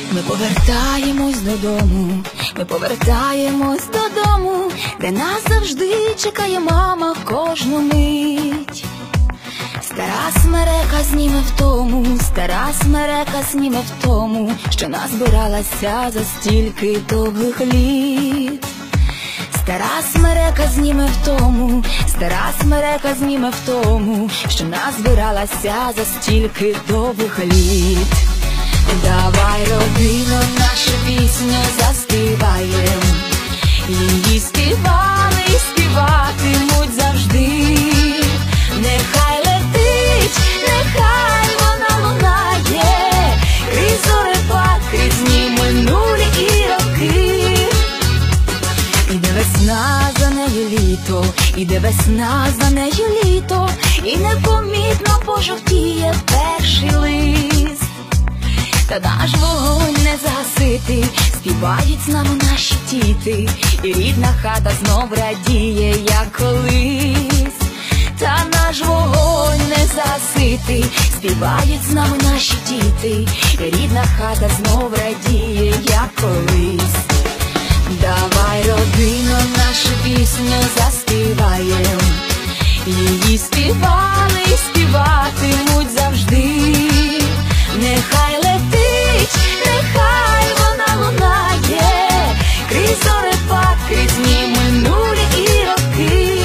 Ми повертаємось додому, ми повертаємось додому, де нас завжди чекає мама кожну мить. Стара смерека зніме втому, стара смерека зніме втому, що назбиралася за стільки довгих літ. Стара смерека зніме втому, стара смерека зніме втому, що назбиралася за стільки довгих літ. Давай, родино, нашу пісню заспіваєм, її співали і співатимуть завжди. Нехай летить, нехай вона лунає, крізь зорепад, крізь дні минулі і роки. Іде весна, за нею літо, іде весна, за нею літо, і непомітно пожовтіє перший лист. Та наш вогонь не загасити, співають з нами наші діти, і рідна хата знов радіє, як колись. Та наш вогонь не загасити, співають з нами наші діти, і рідна хата знов радіє, як колись. Давай, родино, нашу пісню заспіваєм, її співали і співатимуть завжди. Нехай летить, нехай вона лунає, крізь зорепад, крізь дні минулі і роки.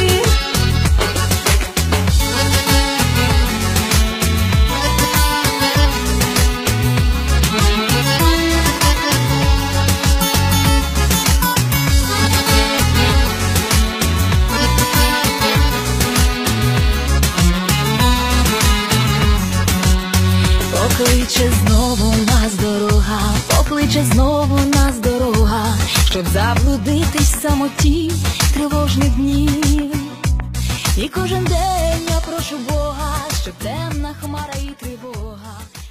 Покличе знову нас дорога, покличе знову нас дорога, щоб заблудитись в самоті тривожних днів. І кожен день я прошу Бога, щоб темна хмара і тривога